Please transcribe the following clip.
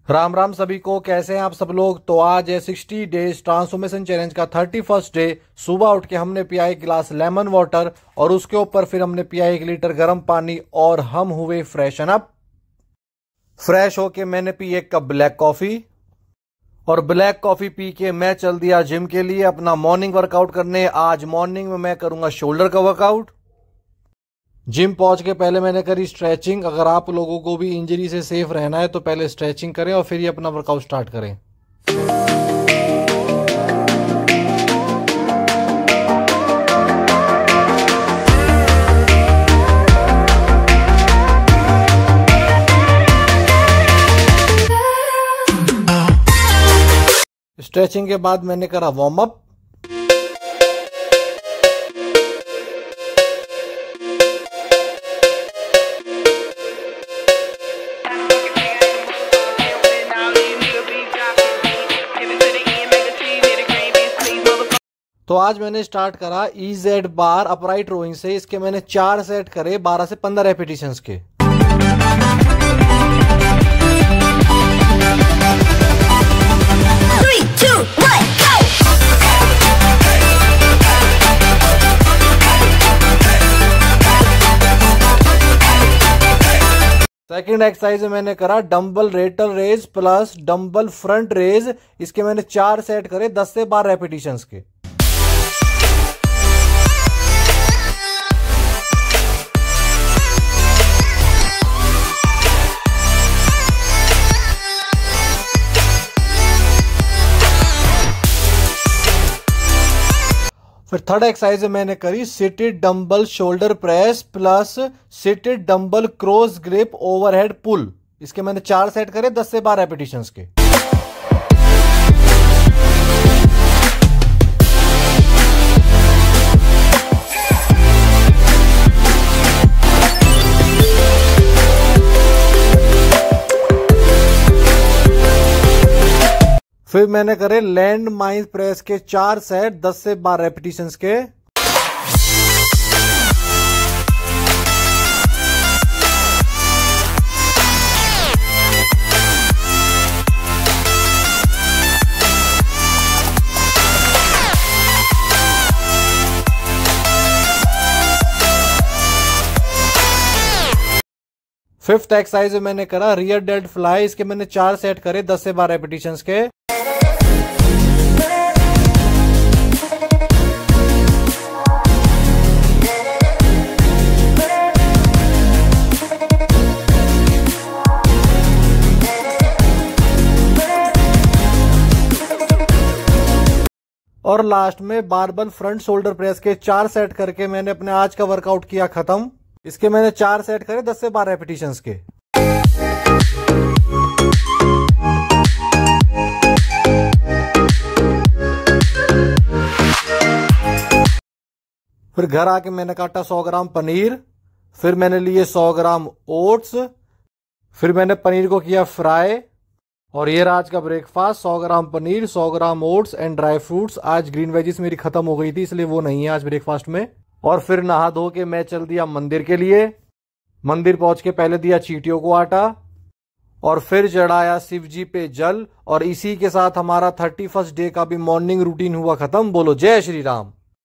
राम राम सभी को। कैसे हैं आप सब लोग। तो आज है 60 डेज ट्रांसफॉर्मेशन चैलेंज का 31st डे। सुबह उठ के हमने पिया एक गिलास लेमन वाटर और उसके ऊपर फिर हमने पिया 1 लीटर गर्म पानी और हम हुए फ्रेशन अप। फ्रेश होके मैंने पी 1 कप ब्लैक कॉफी और ब्लैक कॉफी पी के मैं चल दिया जिम के लिए अपना मॉर्निंग वर्कआउट करने। आज मॉर्निंग में मैं करूंगा शोल्डर का वर्कआउट। जिम पहुंच के पहले मैंने करी स्ट्रेचिंग। अगर आप लोगों को भी इंजरी से सेफ रहना है तो पहले स्ट्रेचिंग करें और फिर ही अपना वर्कआउट स्टार्ट करें। स्ट्रेचिंग के बाद मैंने करा वार्म अप। तो आज मैंने स्टार्ट करा EZ बार अपराइट रोइंग से। इसके मैंने 4 सेट करे 12 से 15 रेपिटेशंस के। सेकंड एक्सरसाइज में मैंने करा dumbbell lateral raise plus dumbbell front raise. इसके मैंने 4 सेट करे 10 से 12 रेपिटेशंस के। फिर थर्ड एक्सरसाइज में मैंने करी seated dumbbell shoulder press plus seated dumbbell cross grip overhead pull. इसके मैंने 4 सेट करे 10 से 12 रेपिटेशंस के। फिर मैंने करे लैंड माइन प्रेस के 4 सेट 10 से 12 रेपिटेशंस के। फिफ्थ एक्सरसाइज में मैंने करा रियर डेल्ट फ्लाई। इसके मैंने 4 सेट करे 10 से 12 रेपिटेशंस के। और लास्ट में बारबल फ्रंट शोल्डर प्रेस के 4 सेट करके मैंने अपने आज का वर्कआउट किया खत्म। इसके मैंने 4 सेट करे 10 से 12 रेपिटेशंस के। फिर घर आके मैंने काटा 100 ग्राम पनीर। फिर मैंने लिए 100 ग्राम ओट्स। फिर मैंने पनीर को किया फ्राई। और ये रहा आज का breakfast. 100 gram paneer, 100 gram oats and dry fruits. आज ग्रीन वेजिस मेरी खत्म हो गई थी इसलिए वो नहीं है आज ब्रेकफास्ट में। और फिर नहा धो के मैं चल दिया मंदिर के लिए। मंदिर पहुंच के पहले दिया चींटियों को आटा और फिर चढ़ाया शिव जी पे जल। और इसी के साथ हमारा 31st डे का भी मॉर्निंग रूटीन हुआ खत्म। बोलो जय श्री राम।